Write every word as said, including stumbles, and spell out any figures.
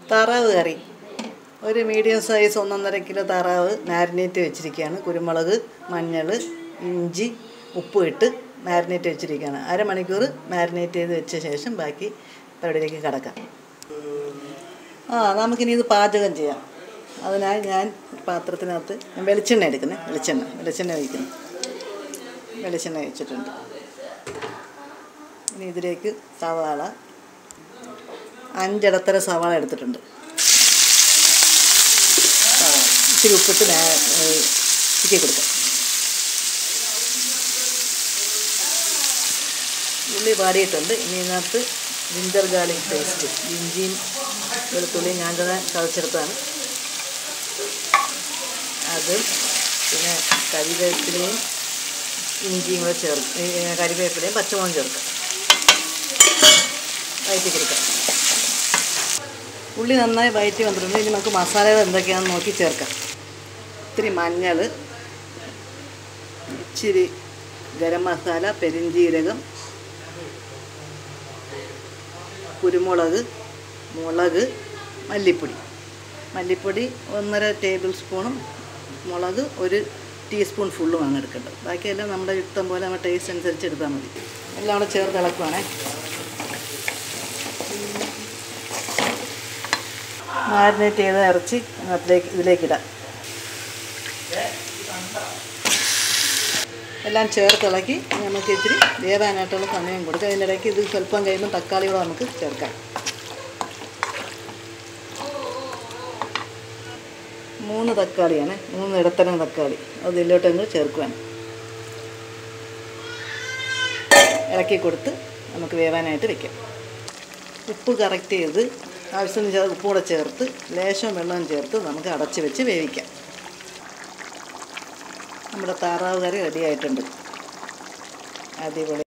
താറാവ് കറി. ഒരു മീഡിയം സൈസ് ഒന്നൊന്നര കിലോ താറാവ് മാരിനേറ്റ് വെച്ചിരിക്കുകയാണ്. കുരുമുളക്, മഞ്ഞൾ, ഇഞ്ചി, ഉപ്പ് ഇട്ട് മാരിനേറ്റ് വെച്ചിരിക്കുകയാണ്. അരമണിക്കൂർ മാരിനേറ്റ് ചെയ്ത് വെച്ച ശേഷം ബാക്കി പരിപാടിയിലേക്ക് കടക്കാം. ആ നമുക്കിനി ഇത് പാചകം ചെയ്യാം. അതിനായി ഞാൻ പാത്രത്തിനകത്ത് വെളിച്ചെണ്ണ എടുക്കുന്നത്. വെളിച്ചെണ്ണ വെളിച്ചെണ്ണ ഒഴിക്കുന്നു. വെളിച്ചെണ്ണ ഒഴിച്ചിട്ടുണ്ട്. ഇനി ഇതിലേക്ക് സവാള, അഞ്ചിടത്തര സവാള എടുത്തിട്ടുണ്ട്. സവാള ഇച്ചിരി ഉപ്പിട്ട് ചിക്കി കൊടുക്കാം. ഉള്ളി പാടിയിട്ടുണ്ട്. ഇനി ഇതിനകത്ത് ജിഞ്ചർ ഗാർലിക് പേസ്റ്റ്, ഇഞ്ചിയും വെളുത്തുള്ളിയും ഞാൻ തന്നെ ചതച്ചെടുത്താണ് അത്. പിന്നെ കരിവേപ്പിലയും ഇഞ്ചിയും കൂടെ ചേർത്ത് കരിവേപ്പിലയും പച്ചമുളകും ചേർക്കാം. വഴറ്റി കൊടുക്കാം. ഉള്ളി നന്നായി വഴറ്റി വന്നിട്ടുണ്ട്. ഇനി നമുക്ക് മസാലകൾ എന്തൊക്കെയാണെന്ന് നോക്കി ചേർക്കാം. ഇത്തിരി മഞ്ഞൾ, ഇച്ചിരി ഗരം മസാല, പെരിഞ്ജീരകം, കുരുമുളക്, മുളക്, മല്ലിപ്പൊടി. മല്ലിപ്പൊടി ഒന്നര ടേബിൾ സ്പൂണും മുളക് ഒരു ടീസ്പൂൺ ഫുള്ളും ആണ് എടുക്കേണ്ടത്. ബാക്കിയെല്ലാം നമ്മുടെ ഇഷ്ടം പോലെ നമ്മുടെ ടേസ്റ്റ് അനുസരിച്ച് എടുത്താൽ മതി. എല്ലാം കൂടെ ചേർത്ത് ഇളക്കുവാണേ. മാരിനേറ്റ് ചെയ്ത ഇറച്ചി അതിലേക്ക് ഇതിലേക്കിടാം. എല്ലാം ചേർത്തിളക്കി നമുക്ക് ഇത്തിരി വേവാനായിട്ടുള്ള സമയം കൊടുക്കാം. അതിൻ്റെ ഇടയ്ക്ക് ഇത് സ്വല്പം കഴിയുമ്പോൾ തക്കാളി കൂടെ നമുക്ക് ചേർക്കാം. മൂന്ന് തക്കാളിയാണ്, മൂന്ന് ഇടത്തരം തക്കാളി. അത് ഇതിലോട്ട് അങ്ങ് ചേർക്കുവാൻ ഇളക്കി കൊടുത്ത് നമുക്ക് വേവാനായിട്ട് വയ്ക്കാം. ഉപ്പ് കറക്റ്റ് ചെയ്ത് ആവശ്യത്തിന് ചേർ ഉപ്പ് കൂടെ ചേർത്ത് ലേശം വെള്ളം ചേർത്ത് നമുക്ക് അടച്ച് വെച്ച് വേവിക്കാം. നമ്മുടെ താറാവ് കറി റെഡി ആയിട്ടുണ്ട്. അടിപൊളി.